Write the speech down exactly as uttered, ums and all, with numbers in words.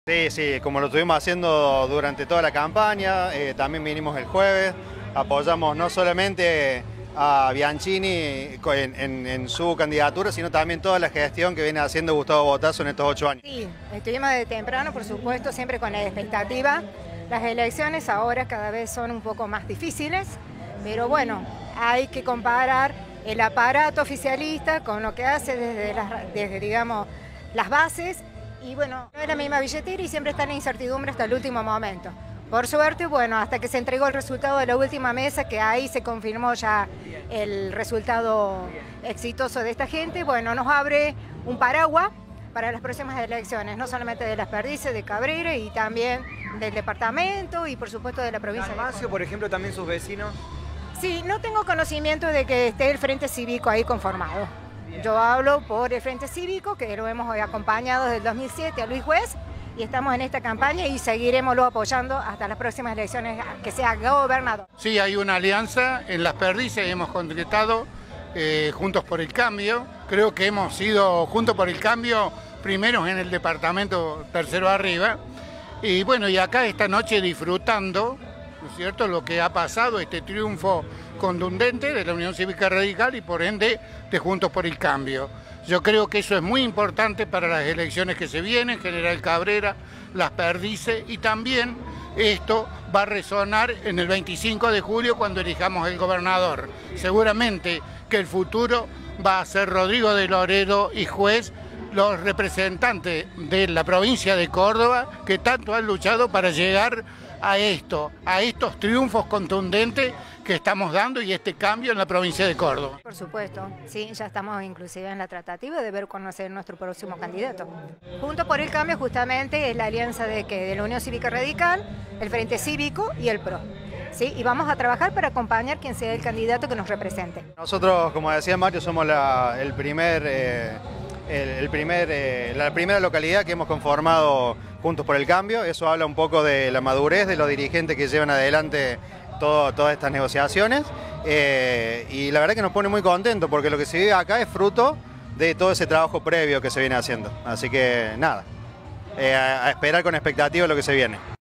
Sí, sí, como lo estuvimos haciendo durante toda la campaña, eh, también vinimos el jueves, apoyamos no solamente a Bianchini en, en, en su candidatura, sino también toda la gestión que viene haciendo Gustavo Bottazo en estos ocho años. Sí, estuvimos de temprano, por supuesto, siempre con la expectativa. Las elecciones ahora cada vez son un poco más difíciles, pero bueno, hay que comparar el aparato oficialista con lo que hace desde, las, desde digamos, las bases. Y bueno, no es la misma billetera y siempre está en incertidumbre hasta el último momento. Por suerte, bueno, hasta que se entregó el resultado de la última mesa, que ahí se confirmó ya el resultado exitoso de esta gente, bueno, nos abre un paraguas para las próximas elecciones, no solamente de Las Perdices, de Cabrera y también del departamento y por supuesto de la provincia de Dalmacio, por ejemplo, también sus vecinos. Sí, no tengo conocimiento de que esté el Frente Cívico ahí conformado. Yo hablo por el Frente Cívico, que lo hemos acompañado desde el dos mil siete a Luis Juez, y estamos en esta campaña y seguiremoslo apoyando hasta las próximas elecciones que sea gobernador. Sí, hay una alianza, en Las Perdices hemos concretado eh, Juntos por el Cambio. Creo que hemos sido Juntos por el Cambio primeros en el departamento, tercero arriba. Y bueno, y acá esta noche disfrutando, ¿no es cierto?, lo que ha pasado, este triunfo contundente de la Unión Cívica Radical y por ende de Juntos por el Cambio. Yo creo que eso es muy importante para las elecciones que se vienen, General Cabrera, Las Perdices, y también esto va a resonar en el veinticinco de julio cuando elijamos el gobernador. Seguramente que el futuro va a ser Rodrigo de Loredo y Juez, los representantes de la provincia de Córdoba que tanto han luchado para llegar a esto, a estos triunfos contundentes que estamos dando y este cambio en la provincia de Córdoba. Por supuesto, sí, ya estamos inclusive en la tratativa de ver cuál va a ser nuestro próximo candidato. Juntos por el Cambio justamente es la alianza de, que, de la Unión Cívica Radical, el Frente Cívico y el P R O. ¿Sí? Y vamos a trabajar para acompañar quien sea el candidato que nos represente. Nosotros, como decía Mario, somos la, el primer, eh, el, el primer, eh, la primera localidad que hemos conformado Juntos por el Cambio. Eso habla un poco de la madurez de los dirigentes que llevan adelante todo, todas estas negociaciones. Eh, y la verdad que nos pone muy contentos porque lo que se vive acá es fruto de todo ese trabajo previo que se viene haciendo. Así que nada, eh, a, a esperar con expectativa lo que se viene.